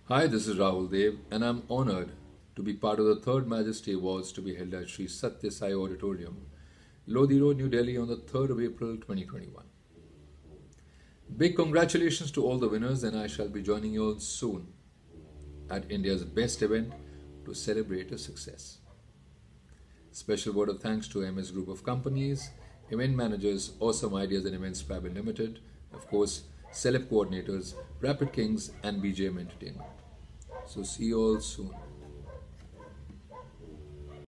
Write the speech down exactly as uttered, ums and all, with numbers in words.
Hi, this is Rahul Dev, and I'm honored to be part of the third Majesty Awards to be held at Sri Satya Sai Auditorium, Lodi Road, New Delhi on the third of April twenty twenty-one. Big congratulations to all the winners, and I shall be joining you all soon at India's best event to celebrate your success. Special word of thanks to M S Group of Companies, event managers, Awesome Ideas and Events Private Limited, of course, Celeb coordinators, Rapid Kings, and B J M Entertainment. So, see you all soon.